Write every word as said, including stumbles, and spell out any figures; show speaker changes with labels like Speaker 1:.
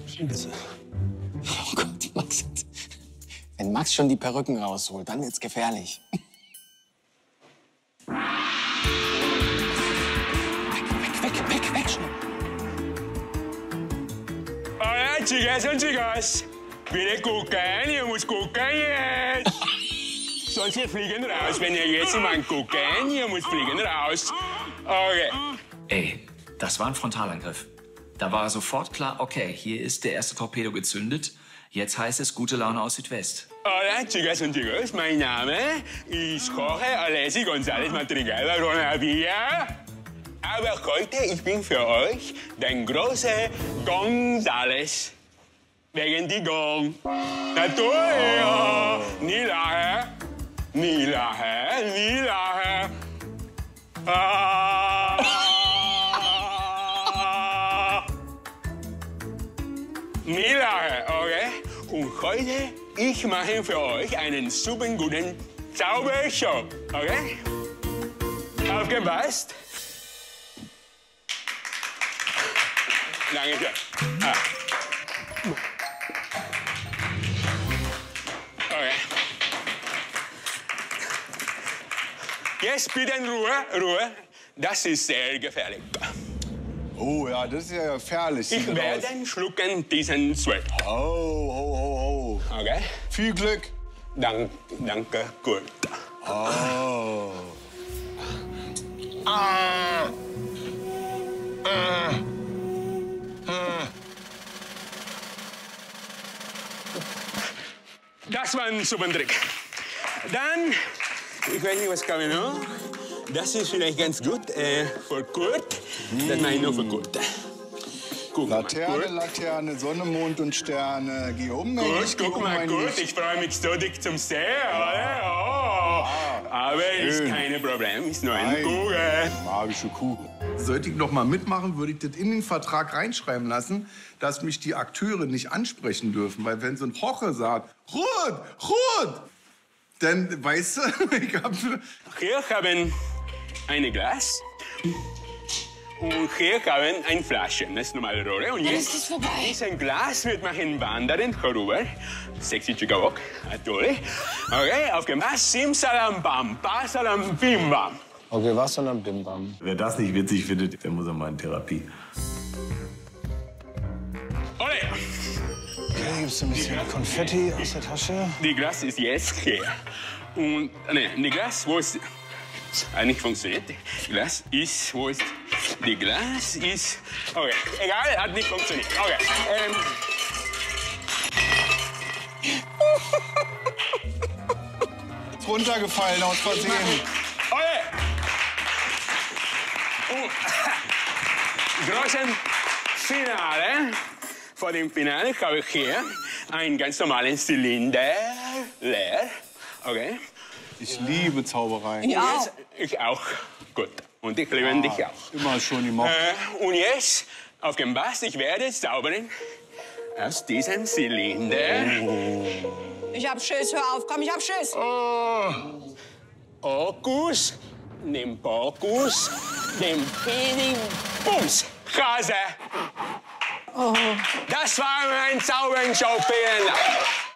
Speaker 1: Scheiße. Oh Gott, Max. Wenn Max schon die Perücken rausholt, dann wird's gefährlich. Weg, weg, weg, weg, weg, schnell.
Speaker 2: Alright, Chicas und Chicas. Bitte gucken, ihr müsst gucken jetzt. Sonst ihr fliegen raus. Wenn ihr jetzt mal gucken, ihr müsst fliegen raus. Okay.
Speaker 3: Ey, das war ein Frontalangriff. Da war sofort klar, okay, hier ist der erste Torpedo gezündet. Jetzt heißt es gute Laune aus Südwest.
Speaker 2: Hola, chicas und chicos, mein Name ist Jorge Alessi González Madrigal Baronavia. Aber heute, ich bin für euch der große González. Wegen die Gong. Natürlich, oh. Nie lachen, nie lachen, nie lachen. Ah. Nie lachen, okay? Und heute, ich mache für euch einen super guten Zaubershow, okay? Aufgepasst? Danke schön. Ah. Okay. Jetzt bitte in Ruhe, Ruhe. Das ist sehr gefährlich.
Speaker 4: Oh ja, das ist ja gefährlich.
Speaker 2: Ich werde schlucken diesen Sweat.
Speaker 4: Oh, ho, ho, ho.
Speaker 2: Okay?
Speaker 4: Viel Glück.
Speaker 2: Dank, danke, gut.
Speaker 4: Oh.
Speaker 2: Ah. Ah. Ah. Das war ein super Trick. Dann, ich weiß nicht, was kann ich noch? Das ist vielleicht ganz gut äh, für Kurt. Das mache ich nur für Kurt. Guck
Speaker 4: Laterne,
Speaker 2: mal, Kurt.
Speaker 4: Laterne, Sonne, Mond und Sterne. Geh um mich,
Speaker 2: Kurt,
Speaker 4: geh
Speaker 2: guck
Speaker 4: um
Speaker 2: mal,
Speaker 4: mein
Speaker 2: Kurt.
Speaker 4: Licht.
Speaker 2: Ich freue mich so, dich zum Sehen, oder? Oh. Aber ist
Speaker 4: schön.
Speaker 2: kein Problem, ist nur eine
Speaker 4: Nein.
Speaker 2: Kugel.
Speaker 4: Magische Kuh.
Speaker 5: Sollte ich noch mal mitmachen, würde ich das in den Vertrag reinschreiben lassen, dass mich die Akteure nicht ansprechen dürfen. Weil wenn so ein Jorge sagt, Rot, Rot, dann weißt du, ich hab...
Speaker 2: Hier haben ein Glas. Und hier haben eine Flasche. Das ist normale Rohre. Und jetzt
Speaker 6: ist es vorbei.
Speaker 2: Dieses Glas wird machen wandern herüber. Sexy Chica Walk, natürlich. Okay, aufgepasst. Simsalam bam, basalam bim bam.
Speaker 1: Okay, was denn am Bim Bam?
Speaker 7: Wer das nicht witzig findet, der muss ja mal in Therapie.
Speaker 2: Ole!
Speaker 1: Okay, gibst du ein bisschen Konfetti aus der Tasche?
Speaker 2: Die Glas ist jetzt hier. Und, ne, die Glas, wo ist... Hat nicht funktioniert. Die Glas ist, wo ist... Die Glas ist... Okay, egal, hat nicht funktioniert. Okay, ähm...
Speaker 4: Ist runtergefallen aus Versehen.
Speaker 2: Okay. Und, großen Finale. Vor dem Finale habe ich hier einen ganz normalen Zylinder leer. Okay.
Speaker 4: Ich liebe Zauberei.
Speaker 6: Ja.
Speaker 2: Jetzt, ich auch. Gut. Und ich liebe dich auch.
Speaker 4: Immer schon die Macht.
Speaker 2: Äh, und jetzt, auf dem Bass, ich werde zaubern aus diesem Zylinder.
Speaker 6: Ich hab Schiss, hör auf, komm, ich hab Schiss.
Speaker 2: Oh. Okus, dem Pokus, dem Pedi Bums, Hase. Oh. Das war mein Zaubern-Show. Vielen Dank.